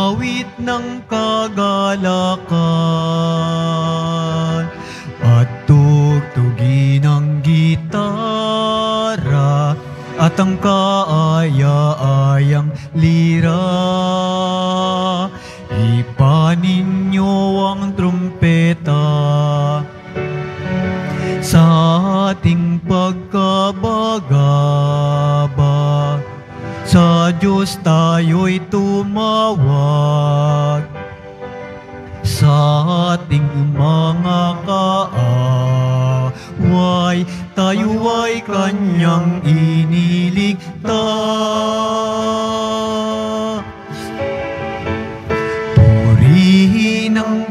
awit ng kagalakan at tugtugin ng gitara at ang kaaya-ayang lira. Ipanin niyo ang trumpeta sa ating pagkabagabag. Sa Diyos tayo'y tumawag, sa ating mga kaaway tayo ay Kanyang iniligtas. Purihin ang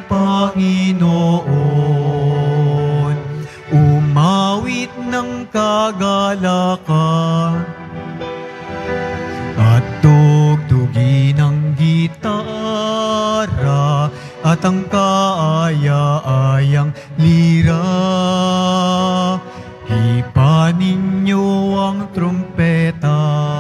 Panginoon, umawit ng kagalakan at tugtugin ang gitara at ang kaaya-ayang lira. Ipanin niyo ang trumpeta.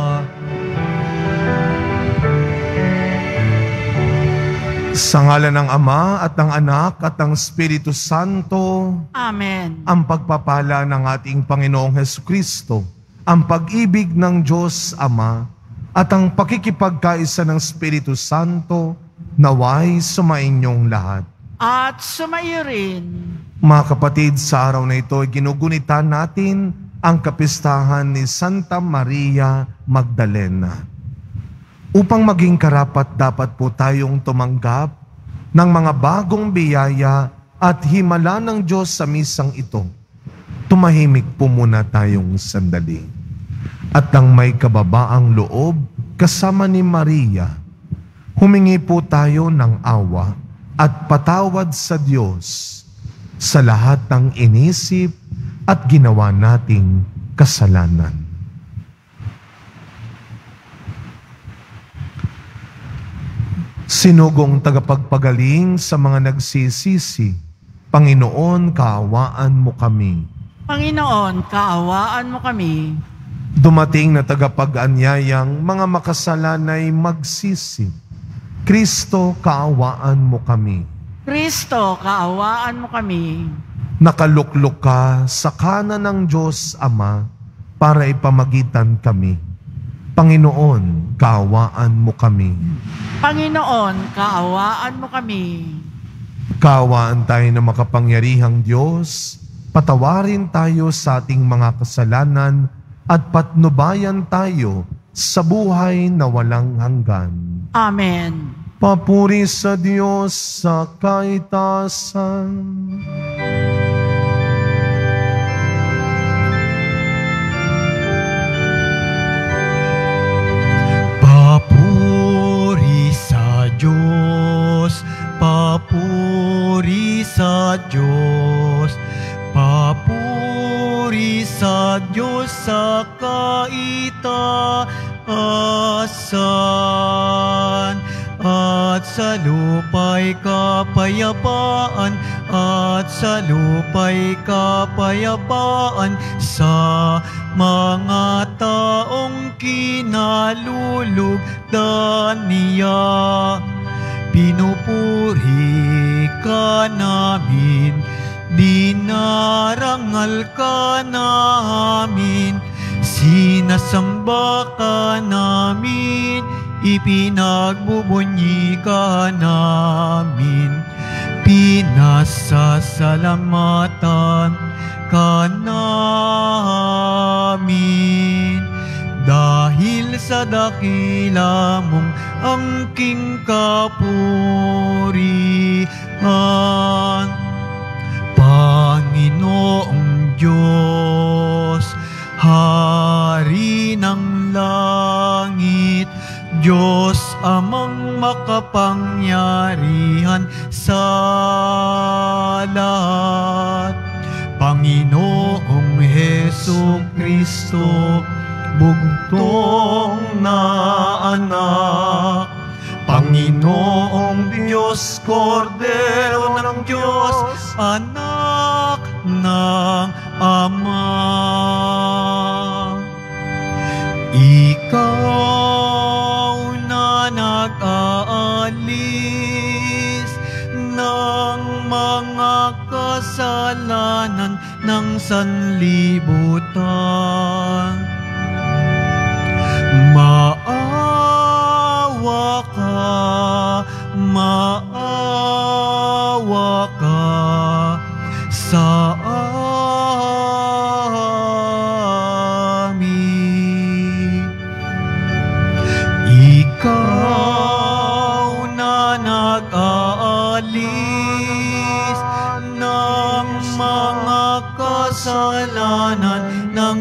Sa ngalan ng Ama at ng Anak at ng Espiritu Santo. Amen. Ang pagpapala ng ating Panginoong Hesukristo, ang pag-ibig ng Diyos Ama, at ang pakikipagkaisa ng Espiritu Santo naway sumainyong lahat. At sumaiyo rin. Mga kapatid, sa araw na ito ay ginugunitan natin ang kapistahan ni Santa Maria Magdalena. Upang maging karapat dapat po tayong tumanggap ng mga bagong biyaya at himala ng Diyos sa misang ito. Tumahimik po muna tayong sandali. At ang may kababaang loob kasama ni Maria, humingi po tayo ng awa at patawad sa Diyos sa lahat ng inisip at ginawa nating kasalanan. Sinugong tagapagpagaling sa mga nagsisisi, Panginoon, kaawaan mo kami. Panginoon, kaawaan mo kami. Dumating na tagapag-anyayang mga makasalanay magsisi, Kristo, kaawaan mo kami. Kristo, kaawaan mo kami. Nakaluklok ka sa kanan ng Diyos Ama para ipamagitan kami. Panginoon, kaawaan mo kami. Panginoon, kaawaan mo kami. Kaawaan tayo ng makapangyarihang Diyos, patawarin tayo sa ating mga kasalanan at patnubayan tayo sa buhay na walang hanggan. Amen. Papuri sa Diyos sa kaitasan. Papuri sa Diyos, papuri sa Diyos, papuri sa Diyos sa kaitaasan. At sa lupa'y kapayapaan, at sa lupa'y kapayapaan sa mga taong kinalulugdan niya. Pinupuri ka namin, dinarangal ka namin, sinasamba ka namin, ipinagbubunyi ka namin, pinasasalamatan ka namin. Dahil sa dakila mong angking kapurihan, Panginoong Diyos, Hari ng langit, Diyos Amang makapangyarihan sa lahat, Panginoong Hesukristo, bugtong na anak, Panginoong Diyos, Kordero ng Diyos, anak ng Ama. Ikaw na nag-aalay walis ng mga kasalanan ng sanlibutan. Maawa ka sa amin. Ikaw na nag-aalis ng mga kasalanan ng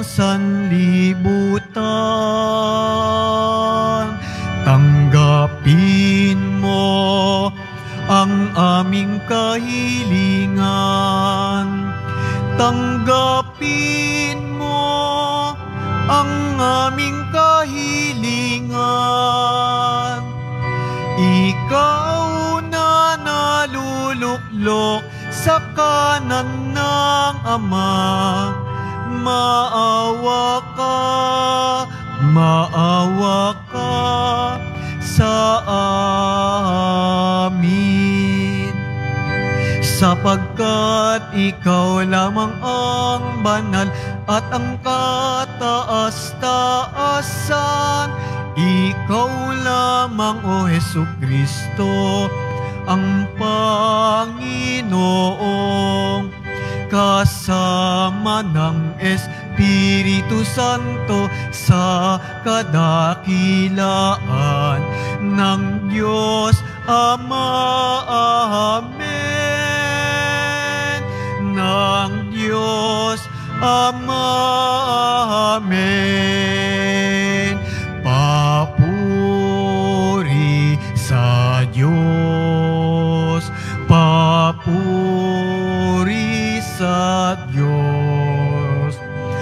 sanlibutan, tanggapin mo ang aming kahilingan. Tanggapin mo ang aming kahilingan. Ikaw na naluluklok sa kanan ng Ama, maawa ka sa amin. Sapagkat ikaw lamang ang banal at ang kataas-taasan. Ikaw lamang, O Hesukristo, ang Panginoong kasama ng Espiritu Santo sa kadakilaan ng Diyos Ama. Amen. Ng Diyos Ama. Amen. Papuri sa Diyos. Papuri sa Diyos.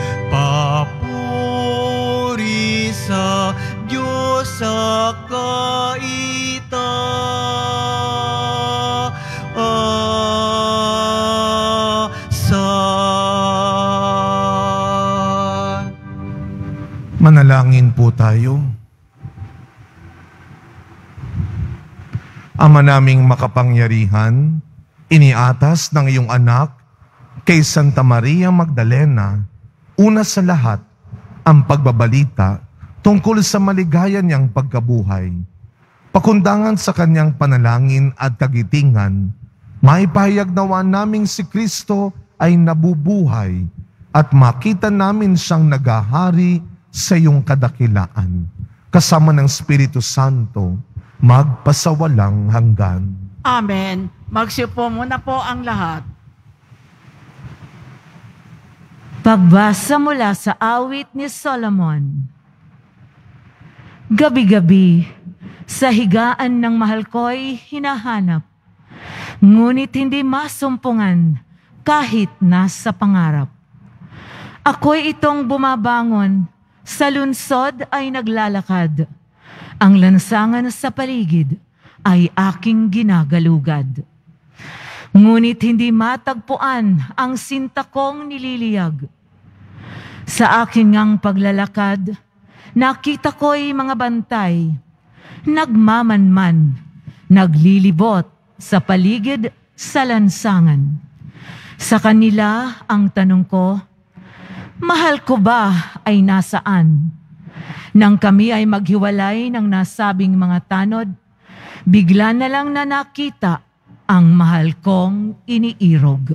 Papuri sa Diyos sa kaitaasan. Manalangin po tayo. Ama naming makapangyarihan, iniatas ng iyong anak kay Santa Maria Magdalena, una sa lahat, ang pagbabalita tungkol sa maligaya niyang pagkabuhay. Pakundangan sa kanyang panalangin at kagitingan, maipahayag nawa naming si Kristo ay nabubuhay at makita namin siyang nagahari sa iyong kadakilaan, kasama ng Espiritu Santo, magpasawalang hanggan. Amen. Magsiupo muna po ang lahat. Pagbasa mula sa awit ni Solomon. Gabi-gabi, sa higaan ng mahal ko'y hinahanap, ngunit hindi masumpungan kahit nasa pangarap. Ako'y itong bumabangon, sa lunsod ay naglalakad. Ang lansangan sa paligid ay aking ginagalugad. Ngunit hindi matagpuan ang sinta kong nililiyag. Sa aking ngang paglalakad, nakita ko'y mga bantay, nagmamanman, naglilibot sa paligid sa lansangan. Sa kanila ang tanong ko, mahal ko ba ay nasaan? Nang kami ay maghiwalay ng nasabing mga tanod, bigla na lang na nakita ang mahal kong iniirog.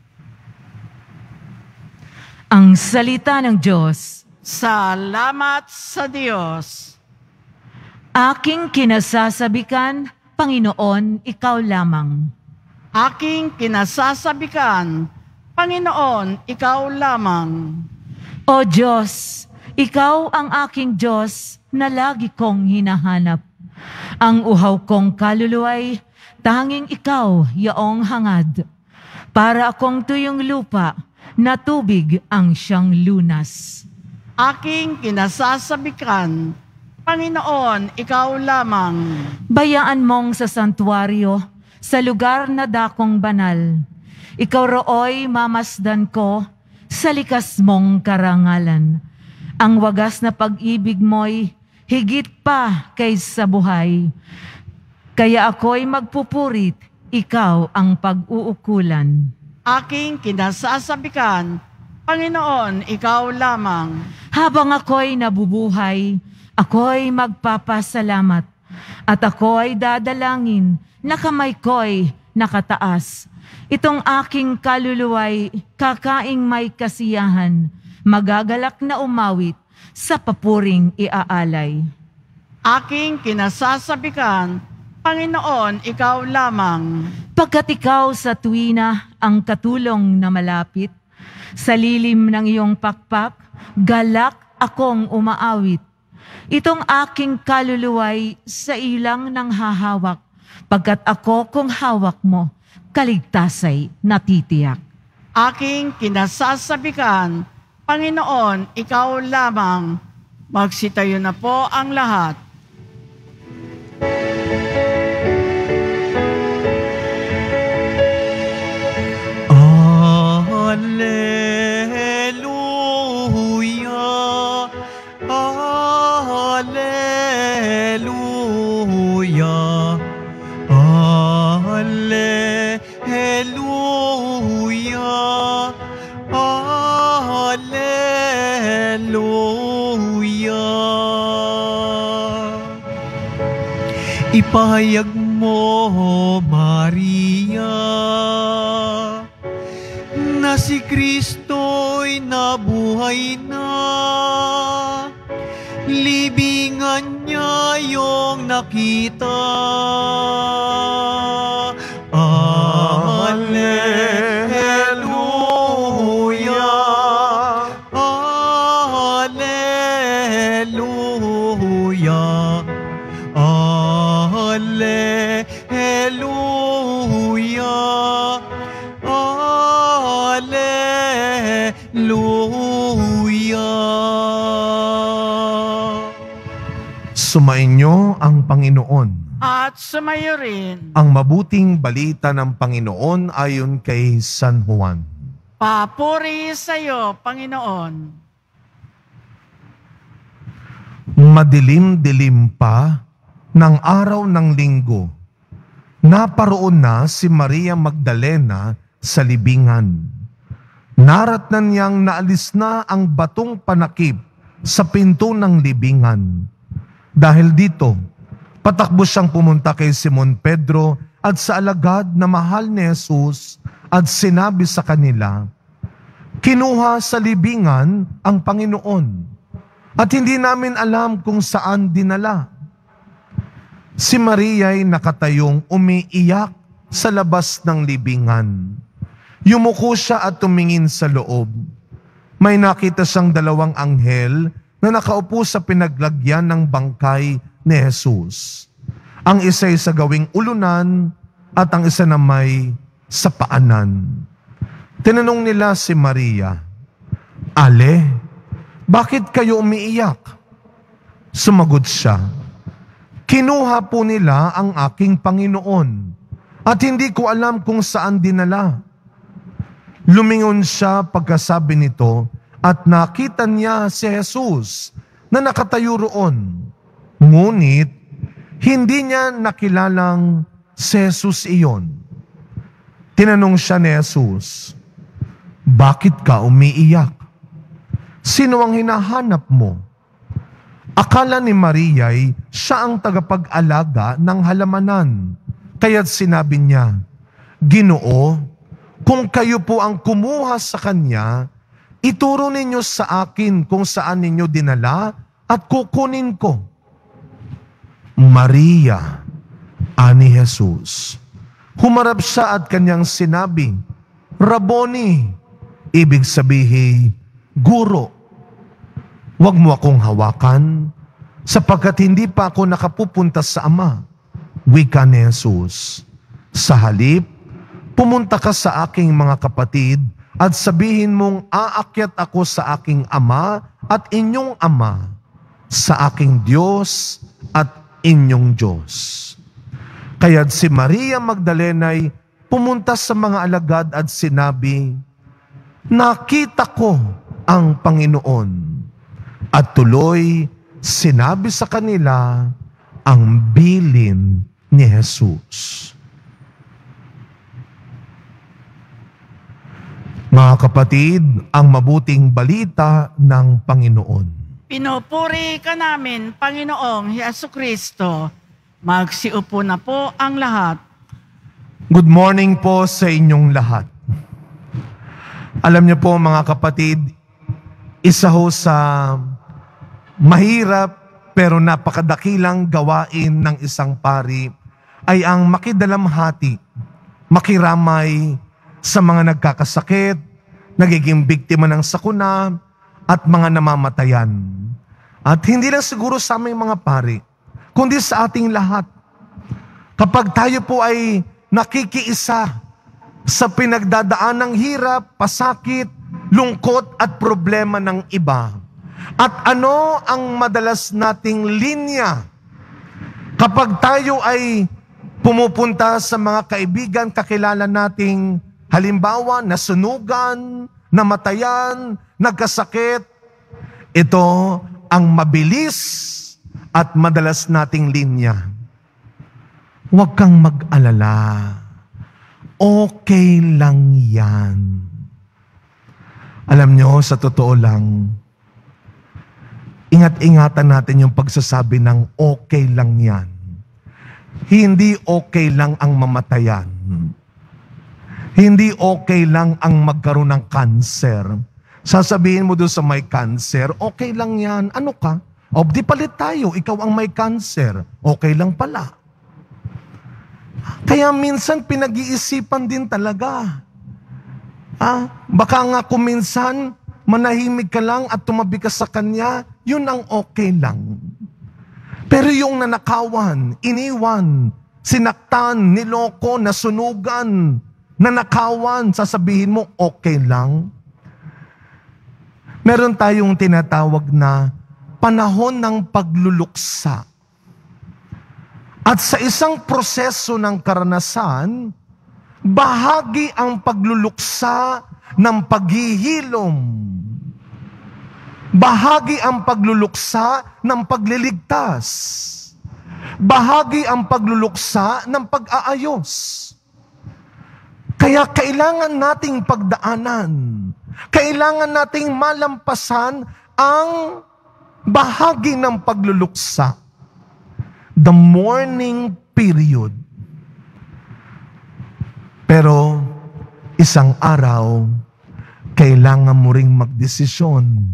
Ang salita ng Diyos. Salamat sa Diyos. Aking kinasasabikan, Panginoon, ikaw lamang. Aking kinasasabikan, Panginoon, ikaw lamang. O Diyos, ikaw ang aking Diyos na lagi kong hinahanap. Ang uhaw kong kaluluway, tanging ikaw yaong hangad. Para akong tuyong lupa, na tubig ang siyang lunas. Aking kinasasabikan, Panginoon, ikaw lamang. Bayaan mong sa santuaryo, sa lugar na dakong banal. Ikaw rooy mamasdan ko sa likas mong karangalan. Ang wagas na pag-ibig mo'y higit pa kaysa buhay. Kaya ako'y magpupurit, ikaw ang pag-uukulan. Aking kinasasabikan, Panginoon, ikaw lamang. Habang ako'y nabubuhay, ako'y magpapasalamat at ako'y dadalangin na kamay ko'y nakataas. Itong aking kaluluway, kakaing may kasiyahan, magagalak na umawit sa papuring iaalay. Aking kinasasabikan, Panginoon, ikaw lamang. Pagkat ikaw sa tuwina ang katulong na malapit, sa lilim ng iyong pakpak, galak akong umaawit. Itong aking kaluluway sa ilang nang hahawak, pagkat ako kung hawak mo, kaligtasay natitiyak. Aking kinasasabikan, Panginoon, ikaw lamang. Magsitayo na po ang lahat. Alleluia, Alleluia, Alleluia, Alleluia. Ipahayag mo, Maria, na si Kristo'y nabuhay na. Libingan niya yung nakita. Alleluia, Alleluia, Alleluia, Alleluia. Sumainyo ang Panginoon. At sumayo rin. Ang mabuting balita ng Panginoon ayon kay San Juan. Papuri sa iyo, Panginoon. Madilim-dilim pa ng araw ng linggo, naparoon na si Maria Magdalena sa libingan. Naratnan niyang naalis na ang batong panakip sa pinto ng libingan. Dahil dito, patakbo siyang pumunta kay Simon Pedro at sa alagad na mahal ni Jesus at sinabi sa kanila, "Kinuha sa libingan ang Panginoon at hindi namin alam kung saan dinala." Si Maria'y nakatayong umiiyak sa labas ng libingan. Yumuko siya at tumingin sa loob. May nakita siyang dalawang anghel na nakaupo sa pinaglagyan ng bangkay ni Jesus. Ang isa'y sa gawing ulunan at ang isa na may sa paanan. Tinanong nila si Maria, "Ale, bakit kayo umiiyak?" Sumagot siya, "Kinuha po nila ang aking Panginoon at hindi ko alam kung saan dinala." Lumingon siya pagkasabi nito at nakita niya si Jesus na nakatayo roon. Ngunit hindi niya nakilalang si Jesus iyon. Tinanong siya ni Jesus, "Bakit ka umiiyak? Sino ang hinahanap mo?" Akala ni Maria'y siya ang tagapag-alaga ng halamanan. Kaya't sinabi niya, "Ginoo, kung kayo po ang kumuha sa kanya, ituro ninyo sa akin kung saan ninyo dinala at kukunin ko." "Maria," ani Jesus. Humarap siya at kanyang sinabi, "Rabboni," ibig sabihin, Guro. "Huwag mo akong hawakan, sapagkat hindi pa ako nakapupunta sa Ama," wika ni Jesus. "Sa halip, pumunta ka sa aking mga kapatid at sabihin mong aakyat ako sa aking Ama at inyong Ama, sa aking Diyos at inyong Diyos." Kaya't si Maria Magdalena'y pumunta sa mga alagad at sinabi, "Nakita ko ang Panginoon." At tuloy sinabi sa kanila ang bilin ni Jesus. Mga kapatid, ang mabuting balita ng Panginoon. Pinupuri ka namin, Panginoong Jesucristo. Magsiupo na po ang lahat. Good morning po sa inyong lahat. Alam niyo po mga kapatid, isa ho sa mahirap pero napakadakilang gawain ng isang pari ay ang makidalamhati, makiramay sa mga nagkakasakit, nagiging biktima ng sakuna at mga namamatayan. At hindi lang siguro sa aming mga pari, kundi sa ating lahat. Kapag tayo po ay nakikiisa sa pinagdadaan ng hirap, pasakit, lungkot at problema ng iba. At ano ang madalas nating linya? Kapag tayo ay pumupunta sa mga kaibigan, kakilala nating halimbawa, nasunugan, namatayan, nagkasakit, ito ang mabilis at madalas nating linya. Huwag kang mag-alala. Okay lang yan. Alam nyo, sa totoo lang, ingat-ingatan natin yung pagsasabi ng okay lang yan. Hindi okay lang ang mamatayan. Hindi okay lang ang magkaroon ng cancer. Sasabihin mo doon sa may cancer, okay lang yan. Ano ka? O, di palit tayo. Ikaw ang may cancer. Okay lang pala. Kaya minsan pinag-iisipan din talaga. Baka nga kung minsan manahimik ka lang at tumabi ka sa kanya, yun ang okay lang. Pero yung nanakawan, iniwan, sinaktan, niloko, nasunugan, nanakawan, sasabihin mo okay lang. Meron tayong tinatawag na panahon ng pagluluksa. At sa isang proseso ng karanasan, bahagi ang pagluluksa ng paghihilom. Bahagi ang pagluluksa ng pagliligtas. Bahagi ang pagluluksa ng pag-aayos. Kaya kailangan nating pagdaanan. Kailangan nating malampasan ang bahagi ng pagluluksa. The mourning period. Pero isang araw, kailangan mo ring magdesisyon.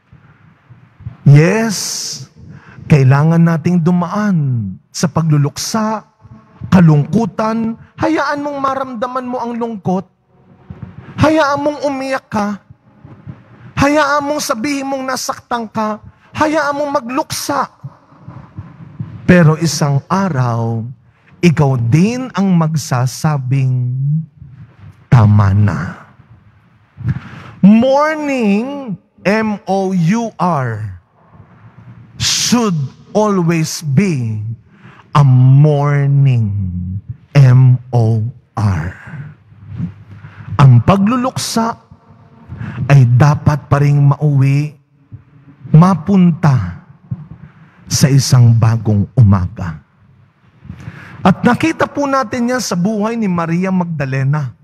Yes, kailangan nating dumaan sa pagluluksa, kalungkutan. Hayaan mong maramdaman mo ang lungkot. Hayaan mong umiyak ka. Hayaan mong sabihin mong nasaktan ka. Hayaan mong magluksa. Pero isang araw, ikaw din ang magsasabing, tama na. Mourning, M-O-U-R, should always be a mourning, M-O-R. Ang pagluluksa ay dapat pa ring mauwi, mapunta sa isang bagong umaga. At nakita po natin yan sa buhay ni Maria Magdalena.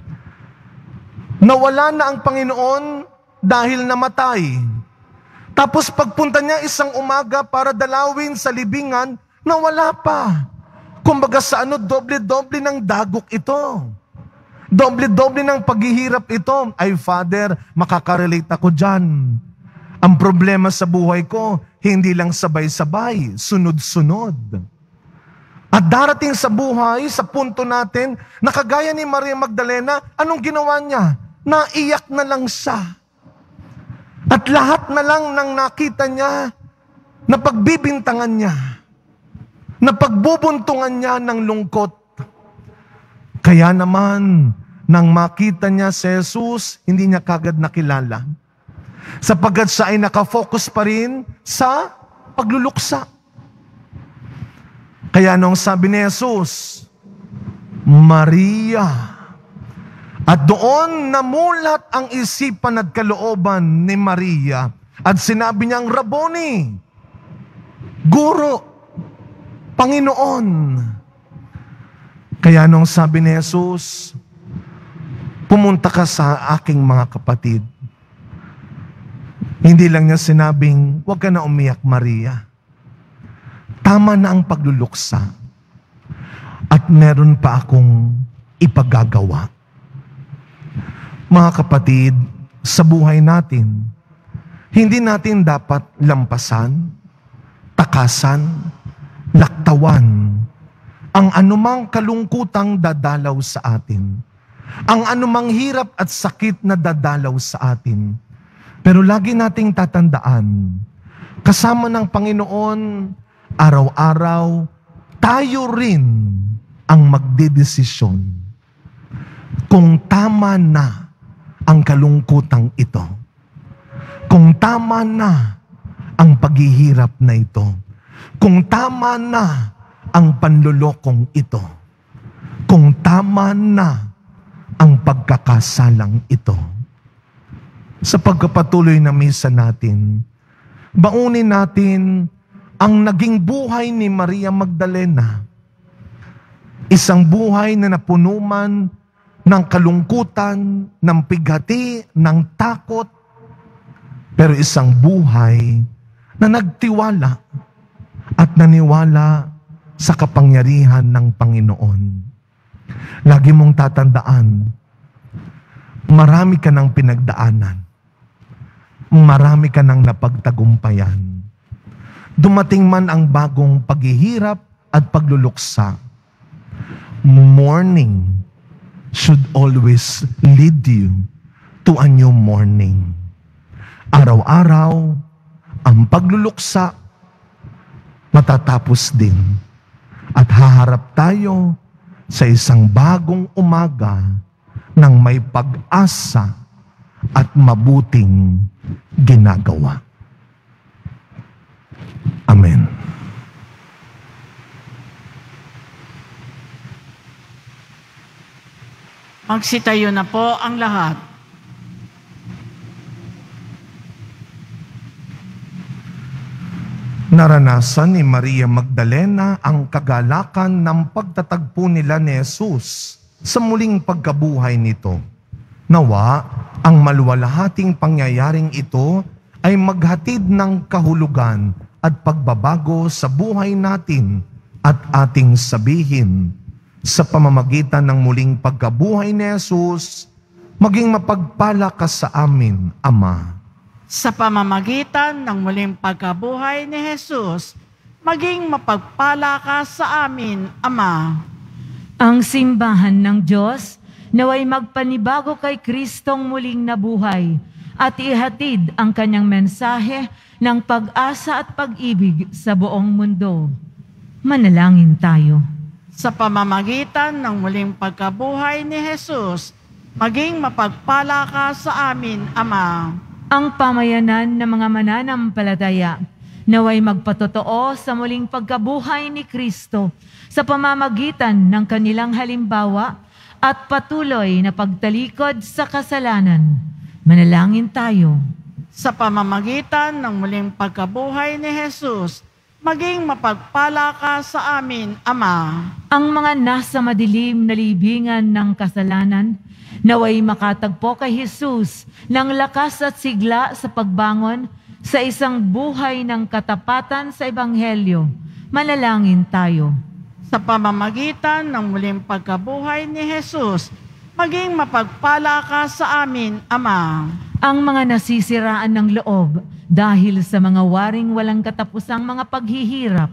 Nawala na ang Panginoon dahil namatay. Tapos pagpunta niya isang umaga para dalawin sa libingan, nawala pa. Kumbaga sa doble-doble ng dagok ito. Doble-doble ng paghihirap ito. Ay, Father, makakarelate ako dyan. Ang problema sa buhay ko, hindi lang sabay-sabay, sunod-sunod. At darating sa buhay, sa punto natin, na kagaya ni Maria Magdalena, anong ginawa niya? Naiyak na lang siya. At lahat na lang nang nakita niya, na pagbibintangan niya, na pagbubuntungan niya ng lungkot. Kaya naman, nang makita niya si Jesus, hindi niya kagad nakilala. Sapagkat siya ay nakafocus pa rin sa pagluluksa. Kaya nung sabi ni Jesus, Maria, at doon namulat ang isipan at kalooban ni Maria at sinabi niyang, Rabboni, Guro, Panginoon. Kaya nung sabi ni Jesus, pumunta ka sa aking mga kapatid. Hindi lang niya sinabing, huwag ka na umiyak, Maria. Tama na ang pagluluksa. At meron pa akong ipagagawa. Mga kapatid, sa buhay natin, hindi natin dapat lampasan, takasan, laktawan ang anumang kalungkutang dadalaw sa atin. Ang anumang hirap at sakit na dadalaw sa atin. Pero lagi nating tatandaan, kasama ng Panginoon, araw-araw, tayo rin ang magdedesisyon kung tama na ang kalungkutang ito. Kung tama na ang paghihirap na ito. Kung tama na ang panlulokong ito. Kung tama na ang pagkakasalang ito. Sa pagkapatuloy na misa natin, baunin natin ang naging buhay ni Maria Magdalena. Isang buhay na napuno man ng kalungkutan, ng pighati, ng takot, pero isang buhay na nagtiwala at naniwala sa kapangyarihan ng Panginoon. Lagi mong tatandaan, marami ka ng pinagdaanan. Marami ka ng napagtagumpayan. Dumating man ang bagong paghihirap at pagluluksa, morning should always lead you to a new morning. Araw-araw, ang pagluluksa matatapos din. At haharap tayo sa isang bagong umaga ng may pag-asa at mabuting ginagawa. Amen. Magsitayo na po ang lahat. Naranasan ni Maria Magdalena ang kagalakan ng pagtatagpo nila ni Jesus sa muling pagkabuhay nito. Nawa, ang maluwalhating pangyayaring ito ay maghatid ng kahulugan at pagbabago sa buhay natin at ating sabihin sa pamamagitan ng muling pagkabuhay ni Jesus, maging mapagpala ka sa amin, Ama. Sa pamamagitan ng muling pagkabuhay ni Jesus, maging mapagpala ka sa amin, Ama. Ang simbahan ng Diyos naway magpanibago kay Kristong muling nabuhay at ihatid ang kanyang mensahe ng pag-asa at pag-ibig sa buong mundo. Manalangin tayo. Sa pamamagitan ng muling pagkabuhay ni Jesus, maging mapagpala ka sa amin, Ama. Ang pamayanan ng mga mananampalataya naway magpatotoo sa muling pagkabuhay ni Kristo sa pamamagitan ng kanilang halimbawa at patuloy na pagtalikod sa kasalanan. Manalangin tayo. Sa pamamagitan ng muling pagkabuhay ni Jesus, maging mapagpala ka sa amin, Ama. Ang mga nasa madilim na libingan ng kasalanan, naway makatagpo kay Jesus ng lakas at sigla sa pagbangon sa isang buhay ng katapatan sa Ebanghelyo. Manalangin tayo. Sa pamamagitan ng muling pagkabuhay ni Jesus, maging mapagpala ka sa amin, Ama. Ang mga nasisiraan ng loob dahil sa mga waring walang katapusang mga paghihirap,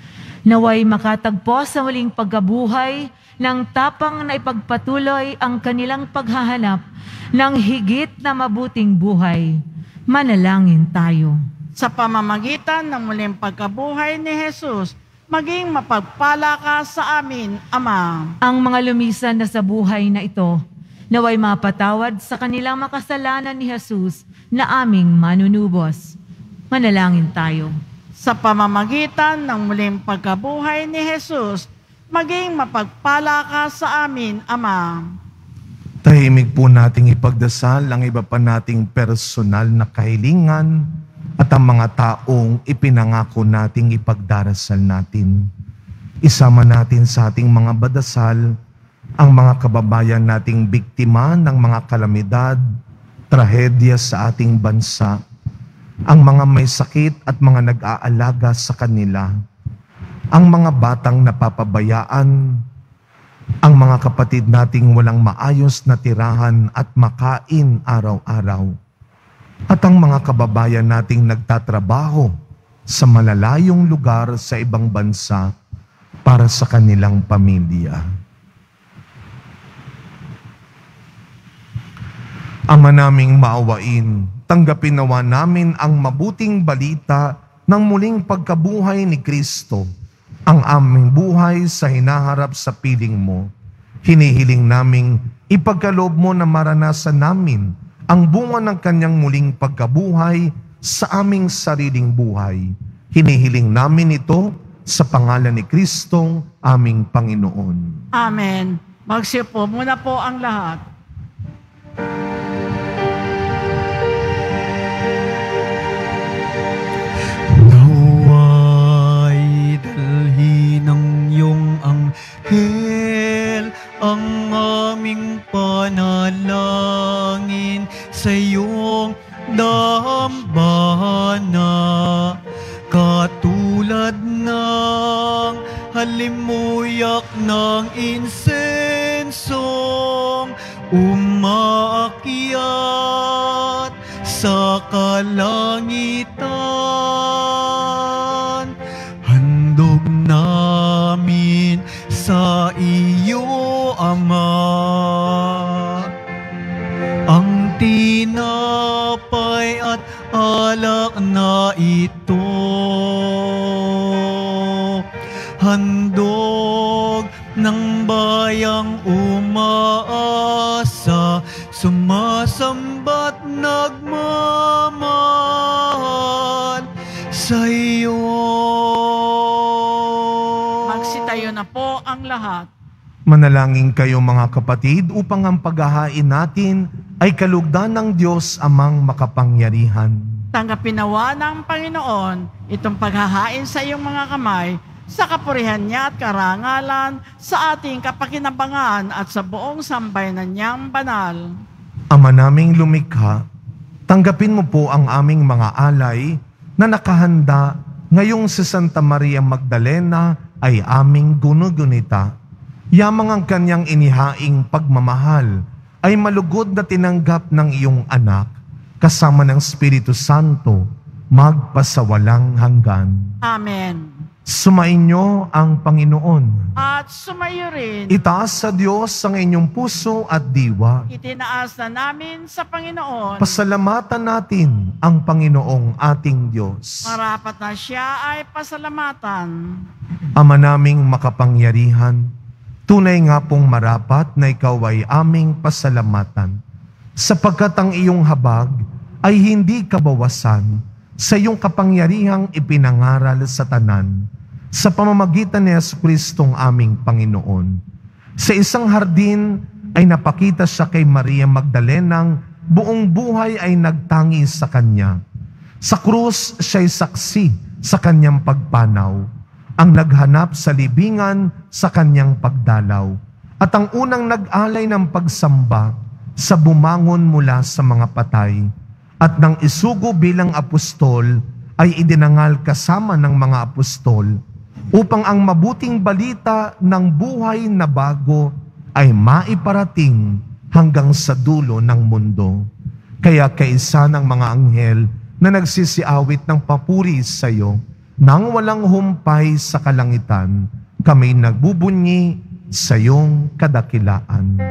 naway makatagpo sa muling pagkabuhay ng tapang na ipagpatuloy ang kanilang paghahanap ng higit na mabuting buhay. Manalangin tayo. Sa pamamagitan ng muling pagkabuhay ni Jesus, maging mapagpala ka sa amin, Ama. Ang mga lumisan na sa buhay na ito, naway mapatawad sa kanilang makasalanan ni Jesus na aming manunubos. Manalangin tayo. Sa pamamagitan ng muling pagkabuhay ni Jesus, maging mapagpala ka sa amin, Ama. Tahimik po nating ipagdasal ang iba pa nating personal na kahilingan at ang mga taong ipinangako nating ipagdarasal natin. Isama natin sa ating mga badasal ang mga kababayan nating biktima ng mga kalamidad, trahedya sa ating bansa, ang mga may sakit at mga nag-aalaga sa kanila, ang mga batang napapabayaan, ang mga kapatid nating walang maayos na tirahan at makain araw-araw, at ang mga kababayan nating nagtatrabaho sa malalayong lugar sa ibang bansa para sa kanilang pamilya. Ama naming maawain, tanggapin nawa namin ang mabuting balita ng muling pagkabuhay ni Kristo, ang aming buhay sa hinaharap sa piling mo. Hinihiling naming ipagkaloob mo na maranasan namin ang bunga ng kanyang muling pagkabuhay sa aming sariling buhay. Hinihiling namin ito sa pangalan ni Kristong aming Panginoon. Amen. Magsiupo muna po ang lahat. Naway dalhin ng iyong anghel ang aming panalangin sa iyong dambana, katulad ng halimuyak ng insensong umaakyat sa kalangitan. Handog namin sa iyo, Ama, ang tinapay at alak na ito. Handog ng bayang umaasa, sumasamba't nagmamahal sa iyo. Magsitayo na po ang lahat. Manalangin kayo mga kapatid upang ang paghahain natin ay kalugdan ng Diyos amang makapangyarihan. Tanggapin nawa ng Panginoon itong paghahain sa iyong mga kamay sa kapurihan niya at karangalan sa ating kapakinabangan at sa buong sambayanan niyang banal. Ama naming lumikha, tanggapin mo po ang aming mga alay na nakahanda ngayong si Santa Maria Magdalena ay aming gunugunita. Yamang ang kanyang inihaing pagmamahal ay malugod na tinanggap ng iyong anak kasama ng Espiritu Santo magpasawalang hanggan. Amen. Sumainyo ang Panginoon. At sumayo rin. Itaas sa Diyos ang inyong puso at diwa. Itinaas na namin sa Panginoon. Pasalamatan natin ang Panginoong ating Diyos. Marapat na siya ay pasalamatan. Ama naming makapangyarihan, tunay nga pong marapat na ikaw ay aming pasalamatan, sapagkat ang iyong habag ay hindi kabawasan sa iyong kapangyarihang ipinangaral sa tanan, sa pamamagitan ni Jesucristong aming Panginoon. Sa isang hardin ay napakita siya kay Maria Magdalenang buong buhay ay nagtangi sa kanya. Sa krus siya'y saksi sa kanyang pagpanaw, ang naghanap sa libingan sa kanyang pagdalaw, at ang unang nag-alay ng pagsamba sa bumangon mula sa mga patay, at nang isugo bilang apostol ay idinangal kasama ng mga apostol, upang ang mabuting balita ng buhay na bago ay maiparating hanggang sa dulo ng mundo. Kaya kaisa ng mga anghel na nagsisiawit ng papuri sa iyo, nang walang humpay sa kalangitan, kami nagbubunyi sa iyong kadakilaan.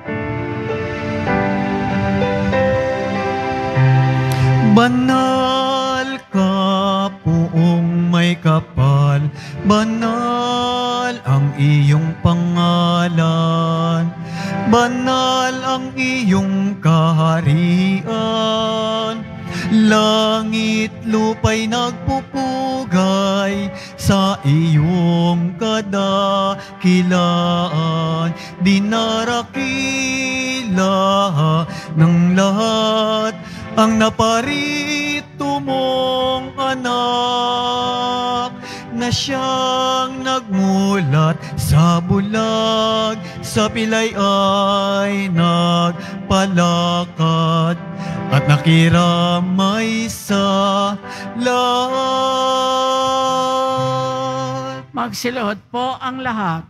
Banal ka, Poong may kapal, banal ang iyong pangalan, banal ang iyong kaharian. Langit lupa'y nagpupugay sa iyong kadakilaan. Dinarakila ng lahat ang naparito mong anak na na siyang nagmulat sa bulag, sa pilay ay nagpalakad at nakiramay sa lahat. Magsiluhod po ang lahat.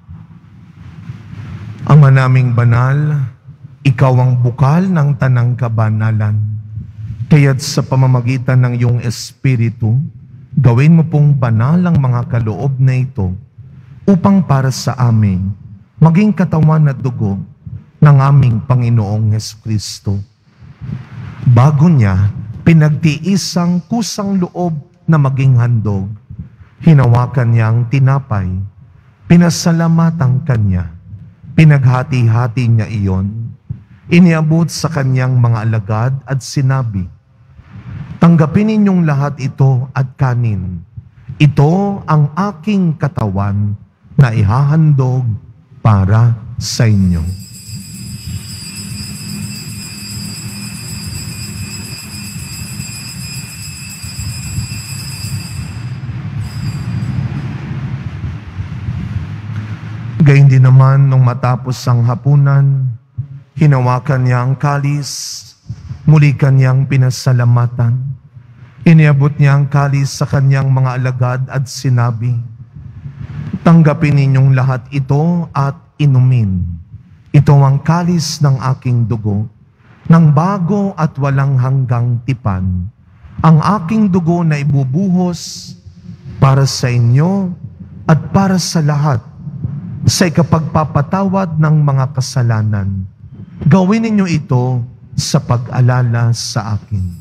Ama naming banal, ikaw ang bukal ng tanang kabanalan. Kaya't sa pamamagitan ng iyong Espiritu, gawin mo pong banal ang mga kaloob na ito upang para sa amin maging katawan at dugo ng aming Panginoong Hesukristo. Bago niya, pinagtiis ang kusang loob na maging handog. Hinawakan niya ang tinapay, pinasalamatan kanya, pinaghati-hati niya iyon, iniabot sa kanyang mga alagad at sinabi, "Tanggapin ninyong lahat ito at kanin. Ito ang aking katawan na ihahandog para sa inyo." Gayun din naman nung matapos ang hapunan, hinawakan niya ang kalis, muli kanyang pinasalamatan. Iniabot niya ang kalis sa kanyang mga alagad at sinabi, "Tanggapin ninyong lahat ito at inumin. Ito ang kalis ng aking dugo, ng bago at walang hanggang tipan. Ang aking dugo na ibubuhos para sa inyo at para sa lahat sa ikapagpapatawad ng mga kasalanan. Gawin ninyo ito sa pag-alala sa akin."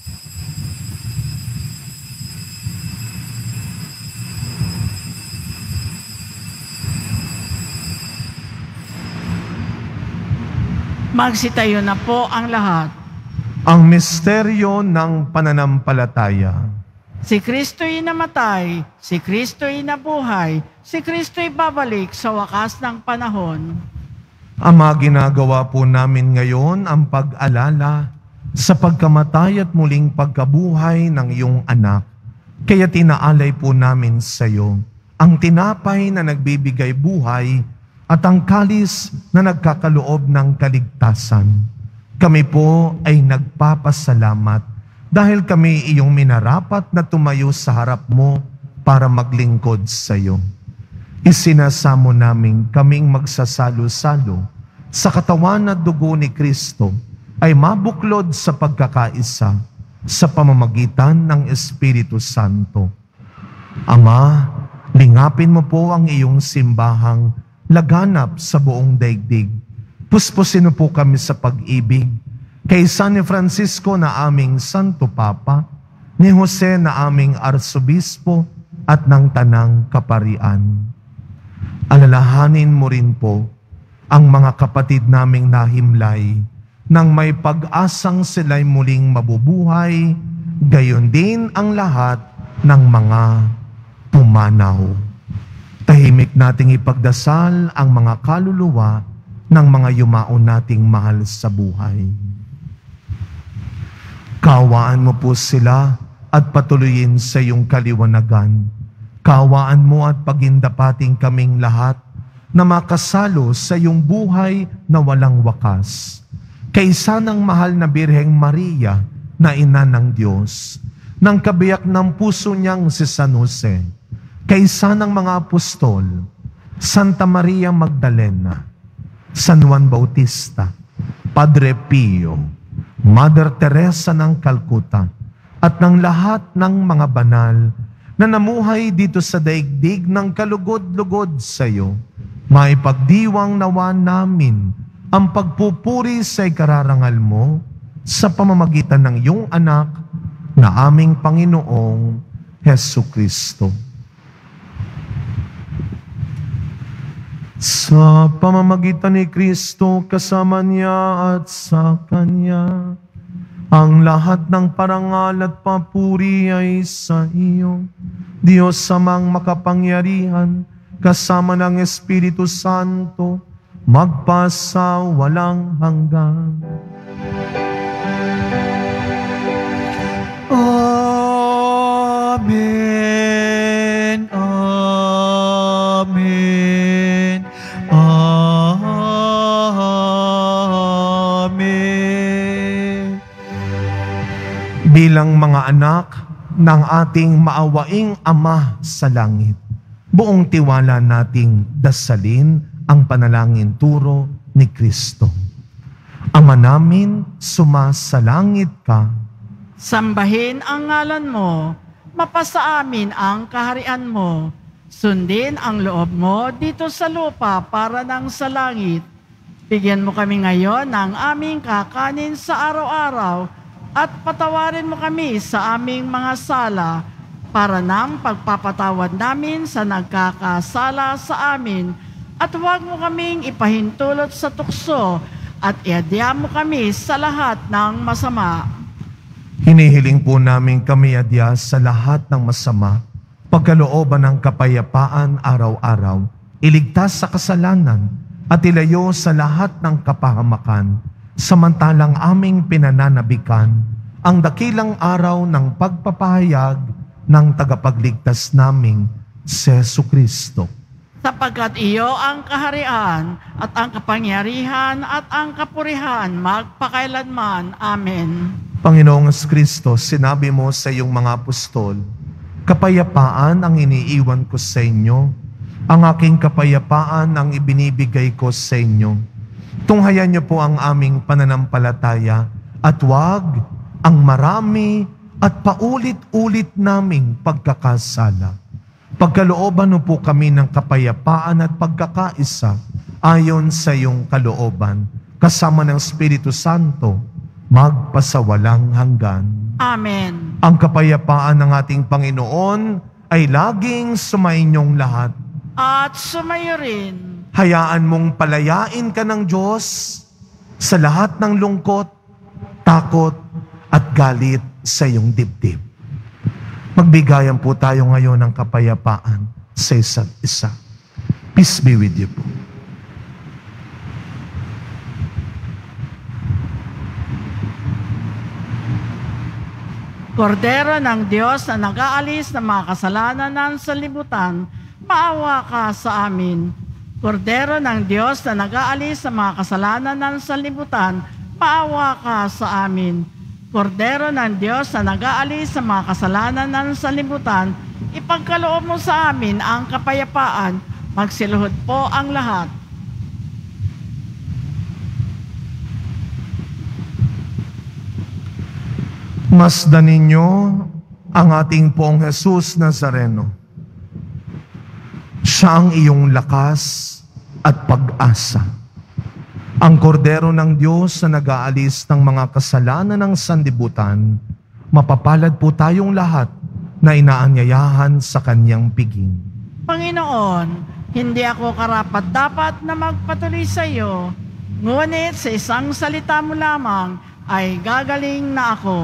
Magsitayo na po ang lahat. Ang misteryo ng pananampalataya. Si Kristo'y namatay, si Kristo'y nabuhay, si Kristo'y babalik sa wakas ng panahon. Ama, ginagawa po namin ngayon ang pag-alala sa pagkamatay at muling pagkabuhay ng iyong anak. Kaya tinaalay po namin sa iyo ang tinapay na nagbibigay buhay at ang kalis na nagkakaloob ng kaligtasan. Kami po ay nagpapasalamat dahil kami iyong minarapat na tumayo sa harap mo para maglingkod sa iyo. Isinasamo namin kaming magsasalo-salo sa katawan at dugo ni Kristo ay mabuklod sa pagkakaisa sa pamamagitan ng Espiritu Santo. Ama, lingapin mo po ang iyong simbahang laganap sa buong daigdig. Puspusin mo po kami sa pag-ibig kay San Francisco na aming Santo Papa, ni Jose na aming Arsobispo at ng Tanang Kaparian. Alalahanin mo rin po ang mga kapatid naming nahimlay nang may pag-asang sila'y muling mabubuhay, gayon din ang lahat ng mga pumanaw. Tahimik nating ipagdasal ang mga kaluluwa ng mga yumao nating mahal sa buhay. Kaawaan mo po sila at patuloyin sa iyong kaliwanagan. Kaawaan mo at pagindapating kaming lahat na makasalo sa iyong buhay na walang wakas. Kaysa ng mahal na Birheng Maria na ina ng Diyos, ng kabiyak ng puso niyang si San Jose, kaysa ng mga apostol, Santa Maria Magdalena, San Juan Bautista, Padre Pio, Mother Teresa ng Calcutta, at ng lahat ng mga banal na namuhay dito sa daigdig ng kalugod-lugod sa iyo, maipagdiwang nawa namin ang pagpupuri sa ikararangal mo sa pamamagitan ng iyong anak na aming Panginoong Hesukristo. Sa pamamagitan ni Kristo, kasama niya at sa Kanya, ang lahat ng parangal at papuri ay sa iyo, Diyos Amang makapangyarihan, kasama ng Espiritu Santo, magpasa walang hanggan. Amen. bilang mga anak ng ating maawaing Ama sa langit. Buong tiwala nating dasalin ang panalangin turo ni Kristo. Ama namin, sumasalangit ka. Sambahin ang ngalan mo, mapasa amin ang kaharian mo. Sundin ang loob mo dito sa lupa para nang sa langit. Bigyan mo kami ngayon ng aming kakanin sa araw-araw at patawarin mo kami sa aming mga sala para nang pagpapatawad namin sa nagkakasala sa amin at huwag mo kaming ipahintulot sa tukso at iadya mo kami sa lahat ng masama. Hinihiling po namin kami adya sa lahat ng masama, pagkalooban ng kapayapaan araw-araw, iligtas sa kasalanan at ilayo sa lahat ng kapahamakan, samantalang aming pinananabikan ang dakilang araw ng pagpapahayag ng tagapagligtas naming si Jesucristo. Sapagkat iyo ang kaharian at ang kapangyarihan at ang kapurihan magpakailanman. Amen. Panginoong Kristo, sinabi mo sa iyong mga apostol, kapayapaan ang iniiwan ko sa inyo, ang aking kapayapaan ang ibinibigay ko sa inyo. Tunghayan niyo po ang aming pananampalataya at wag ang marami at paulit-ulit naming pagkakasala. Pagkalooban mo po kami ng kapayapaan at pagkakaisa ayon sa iyong kalooban, kasama ng Espiritu Santo, magpasawalang hanggan. Amen. Ang kapayapaan ng ating Panginoon ay laging sumainyong lahat. At sumayo rin. Hayaan mong palayain ka ng Diyos sa lahat ng lungkot, takot, at galit sa iyong dibdib. Magbigayan po tayo ngayon ng kapayapaan sa isa't isa. Peace be with you po. Kordero ng Diyos na nag-aalis ng mga kasalanan ng sanlibutan, maawa ka sa amin. Kordero ng Diyos na nag-aalis ng mga kasalanan ng sanlibutan, maawa ka sa amin. Kordero ng Diyos na nag-aalis sa mga kasalanan ng sanlibutan, ipagkaloob mo sa amin ang kapayapaan. Magsiluhod po ang lahat. Masdan ninyo ang ating Poong Jesus Nazareno. Siya ang iyong lakas at pag-asa. Ang kordero ng Diyos na nag-aalis ng mga kasalanan ng sanlibutan, mapapalad po tayong lahat na inaanyayahan sa kanyang piging. Panginoon, hindi ako karapat-dapat na magpatuloy sa iyo, ngunit sa isang salita mo lamang ay gagaling na ako.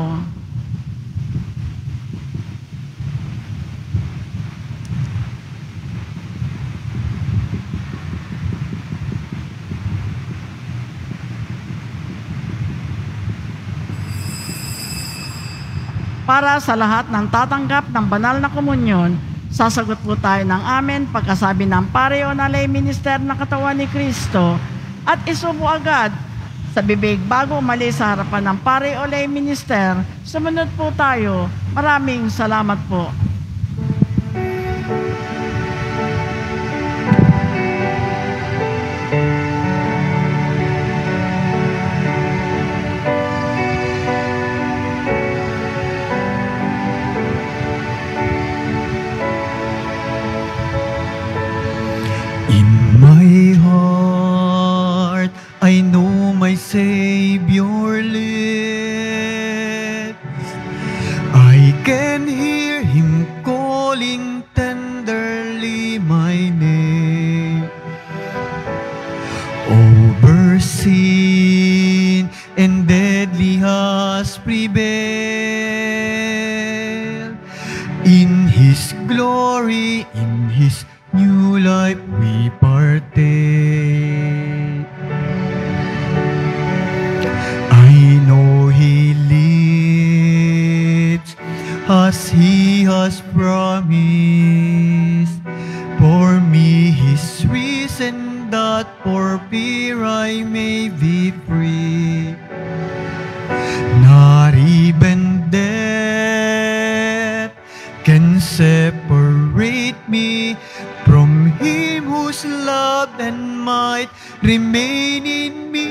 Para sa lahat ng tatanggap ng banal na komunyon, sasagot po tayo ng amen pagkasabi ng pare o na lay minister na katawan ni Kristo at isubo agad sa bibig bago umalis sa harapan ng pare o lay minister. Sumunod po tayo. Maraming salamat po. Savior lives. I can hear Him calling tenderly my name. Over sin and deadly has prevailed. In His glory, in His new life we partake. As He has promised, for me He's risen, that for fear I may be free. Not even death might remain in me.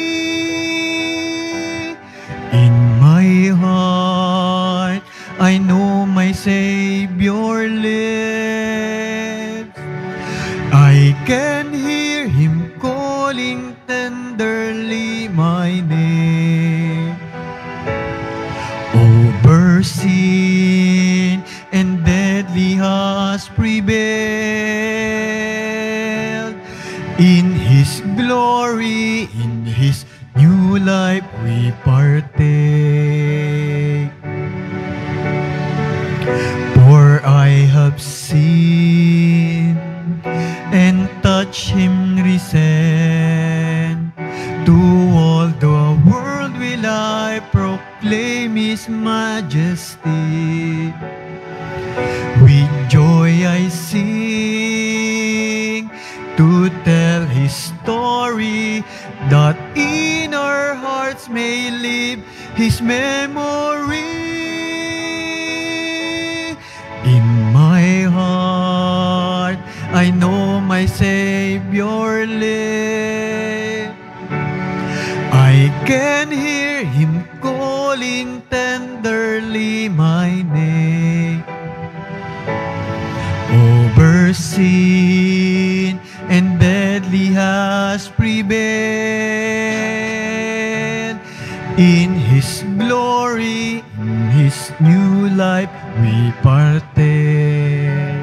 In my heart, I know my Savior lives. I can hear Him calling tenderly my name. Over sin and deadly has prevailed. In His glory, in His new life we partake. For I have seen and touched Him risen. To all the world will I proclaim His majesty. With joy I sing to tell His story, that in our hearts may live His memory. In my heart, I know my Savior lives. I can hear Him calling tenderly my name. Over sin and deadly has prevailed. In His glory, in His new life we partake.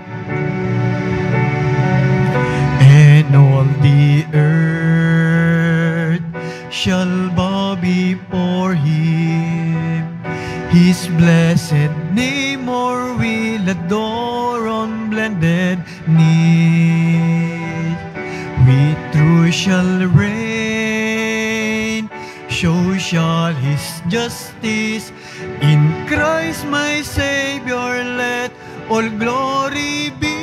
And all the earth shall bow before Him. His blessed name more will adore on blended knees. We truth shall reign, so shall His justice. In Christ my Savior let all glory be.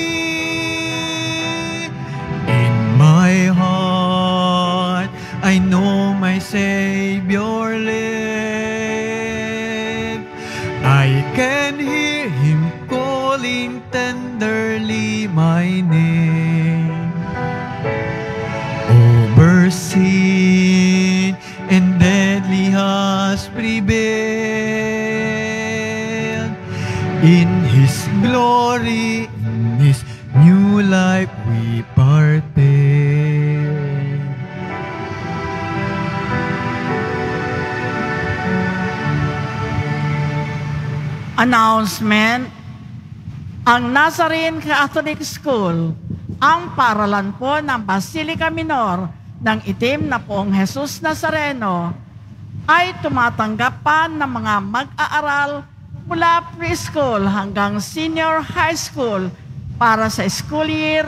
In my heart I know my Savior lives. I can hear Him calling tenderly my name. Over sin and deadly has prevailed. In His glory, in His new life we partake. Announcement. Ang Nazarene Catholic School, ang paralan po ng Basilica Minor ng Itim na Poong Jesus Nazareno, ay tumatanggap pa ng mga mag-aaral mula preschool hanggang senior high school para sa school year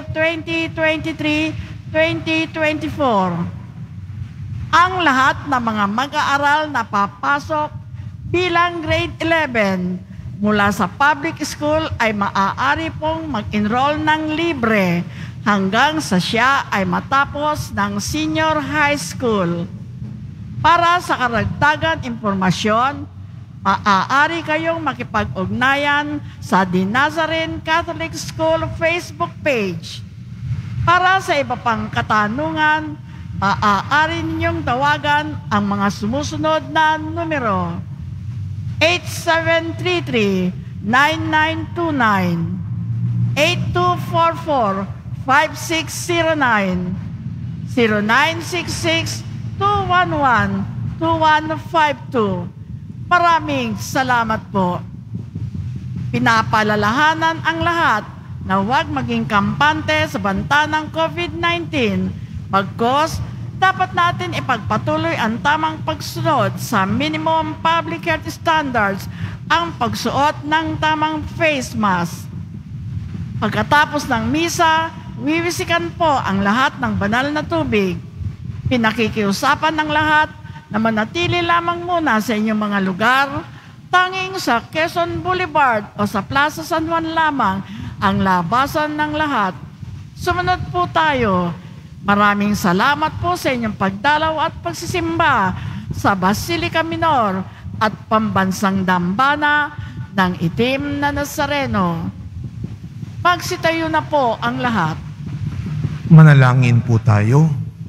2023-2024. Ang lahat ng mga mag-aaral na papasok bilang grade 11 mula sa public school ay maaari pong mag-enroll ng libre hanggang sa siya ay matapos ng senior high school. Para sa karagdagan impormasyon, maaari kayong makipag-ugnayan sa The Nazarene Catholic School Facebook page. Para sa iba pang katanungan, maaari ninyong tawagan ang mga sumusunod na numero: 8733-9929, 8244-5609, 0966-211-2152. Maraming salamat po. Pinapalalahanan ang lahat na huwag maging kampante sa banta ng COVID-19. Pagkos, dapat natin ipagpatuloy ang tamang pagsunod sa minimum public health standards, ang pagsuot ng tamang face mask. Pagkatapos ng misa, wiwisikan po ang lahat ng banal na tubig. Pinakikiusapan ng lahat na manatili lamang muna sa inyong mga lugar, tanging sa Quezon Boulevard o sa Plaza San Juan lamang ang labasan ng lahat. Sumunod po tayo. Maraming salamat po sa inyong pagdalaw at pagsisimba sa Basilica Minor at Pambansang Dambana ng Itim na Nazareno. Magsitayo na po ang lahat. Manalangin po tayo.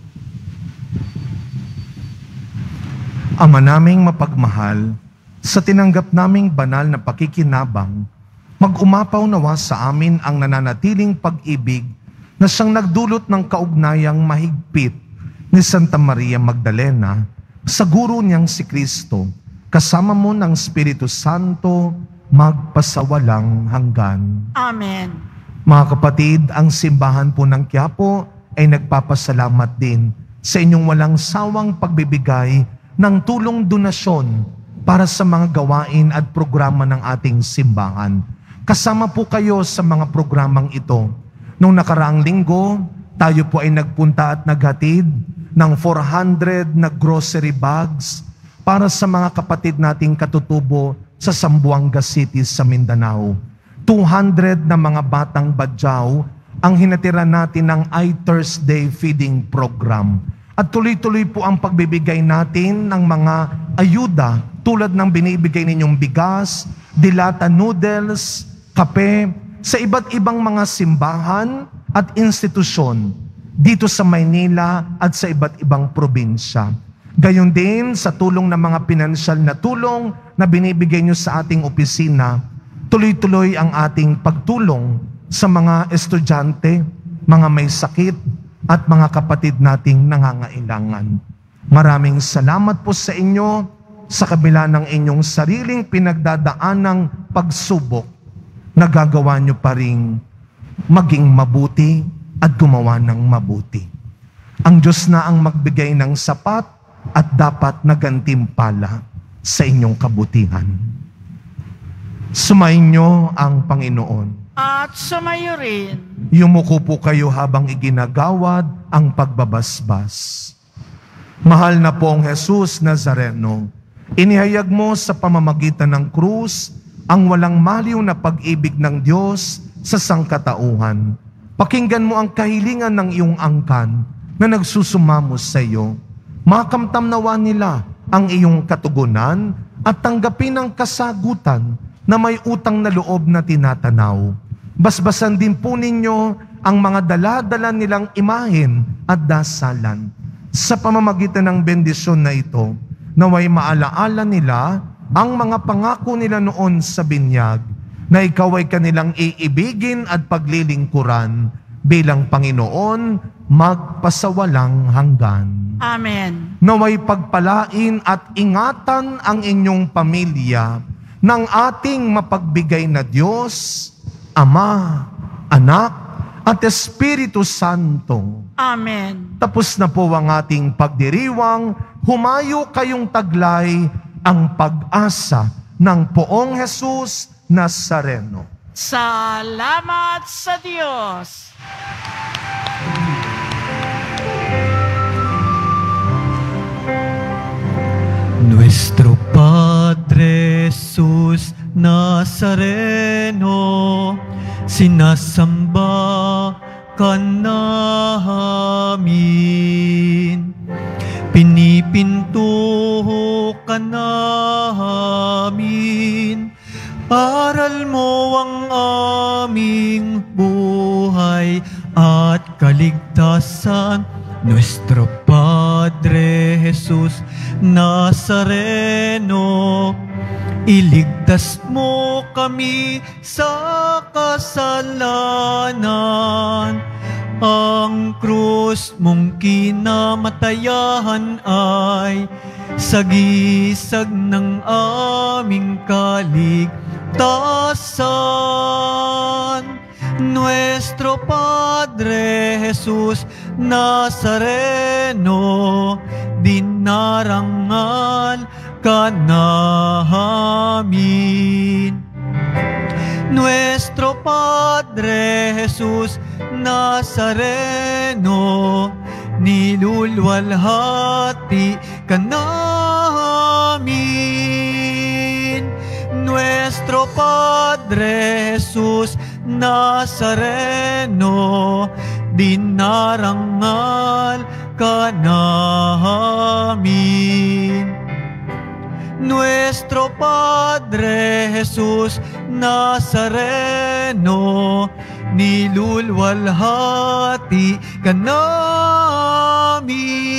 Ama naming mapagmahal, sa tinanggap naming banal na pakikinabang, mag-umapaw nawa sa amin ang nananatiling pag-ibig na siyang nagdulot ng kaugnayang mahigpit ni Santa Maria Magdalena sa guro niyang si Kristo, kasama mo ng Espiritu Santo, magpasawalang hanggan. Amen. Mga kapatid, ang simbahan po ng Quiapo ay nagpapasalamat din sa inyong walang sawang pagbibigay ng tulong donasyon para sa mga gawain at programa ng ating simbahan. Kasama po kayo sa mga programang ito. Noong nakaraang linggo, tayo po ay nagpunta at naghatid ng 400 na grocery bags para sa mga kapatid nating katutubo sa Zamboanga City sa Mindanao. 200 na mga batang Badyaw ang hinatira natin ng I-Thursday feeding program. At tuloy-tuloy po ang pagbibigay natin ng mga ayuda tulad ng binibigay ninyong bigas, dilata noodles, kape, sa iba't ibang mga simbahan at institusyon dito sa Maynila at sa iba't ibang probinsya. Gayon din sa tulong ng mga pinansyal na tulong na binibigay nyo sa ating opisina, tuloy-tuloy ang ating pagtulong sa mga estudyante, mga may sakit, at mga kapatid nating nangangailangan. Maraming salamat po sa inyo sa kabila ng inyong sariling pinagdadaanang pagsubok. Nagagawa nyo pa rin maging mabuti at gumawa ng mabuti. Ang Diyos na ang magbigay ng sapat at dapat na gantimpala sa inyong kabutihan. Sumainyo ang Panginoon. At sumayo rin. Yumuko po kayo habang iginagawad ang pagbabasbas. Mahal na pong Jesus Nazareno, inihayag mo sa pamamagitan ng krus ang walang maliw na pag-ibig ng Diyos sa sangkatauhan. Pakinggan mo ang kahilingan ng iyong angkan na nagsusumamo sa iyo. Makamtam nawa nila ang iyong katugunan at tanggapin ang kasagutan na may utang na loob na tinatanaw. Basbasan din po ninyo ang mga dala-dala nilang imahen at dasalan. Sa pamamagitan ng bendisyon na ito, naway maalaala nila ang mga pangako nila noon sa binyag, na ikaw ay kanilang iibigin at paglilingkuran bilang Panginoon magpasawalang hanggan. Amen. Naway pagpalain at ingatan ang inyong pamilya ng ating mapagbigay na Diyos, Ama, Anak, at Espiritu Santo. Amen. Tapos na po ang ating pagdiriwang, humayo kayong taglay ang pag-asa ng Poong Jesus Nazareno. Salamat sa Diyos. Nuestro Padre Jesus Nazareno, sinasamba ka namin. Pinipinto ka namin. Aral mo ang aming buhay at kaligtasan. Nuestro Padre Jesus Nazareno, iligtas mo kami sa kasalanan. Ang krus mong kinamatayan ay sagisag ng aming kaligtasan. Nuestro Padre Jesus Nazareno, dinarangal ka namin. Nuestro Padre Jesus Nazareno, nilulwalhati ka namin. Nuestro Padre Jesus Nazareno, dinarangal ka namin. Nuestro Padre Jesus Nazareno, nilulwalhati ka namin.